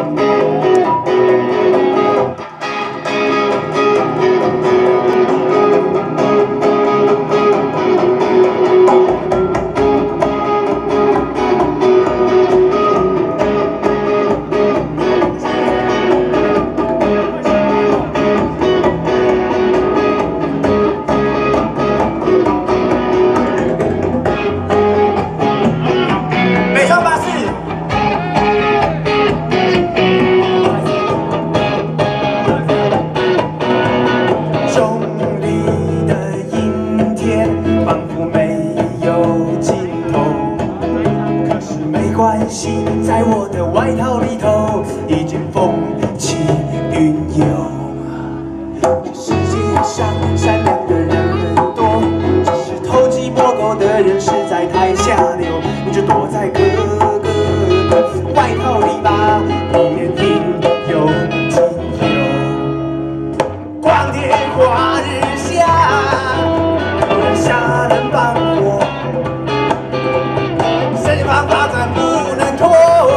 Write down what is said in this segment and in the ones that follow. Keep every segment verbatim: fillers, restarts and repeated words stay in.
在我的外套里头已经风起云涌。这世界上善良的人很多，只是偷鸡摸狗的人实在太下流。你就躲在哥哥的外套里吧，里面应有尽有。光天化日下，有人杀人放火，身旁趴着不能脱。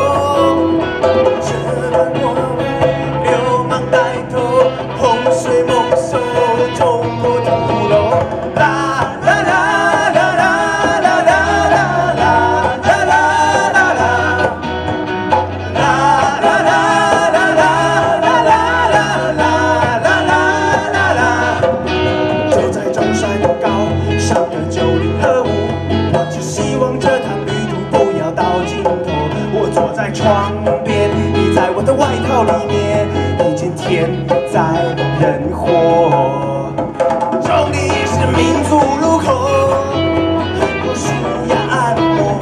窗边，你在我的外套里面，已经天灾人祸。这里是民族路口，我舒压按摩，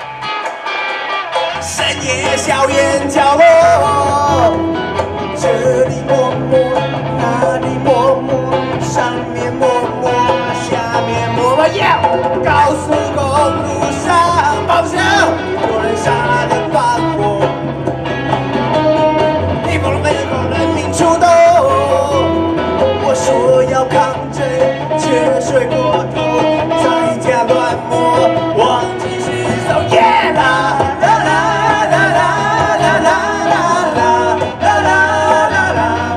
深夜校园角落，这里摸摸，那里摸摸，上面摸摸，下面摸摸，呀！高速公路上报销，有人杀人。 血水过头，在家乱摸，忘记是手耶啦啦啦啦啦啦啦啦啦啦啦啦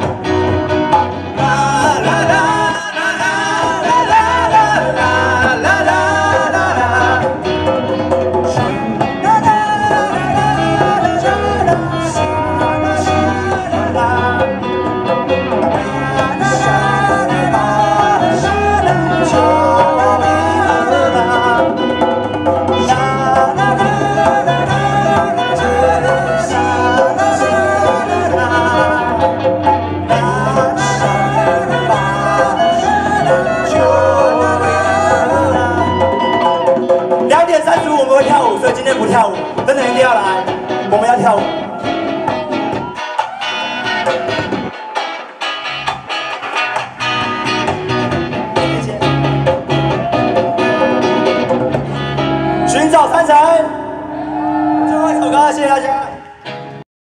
今天不跳舞，真的一定要来，我们要跳舞。寻找山城。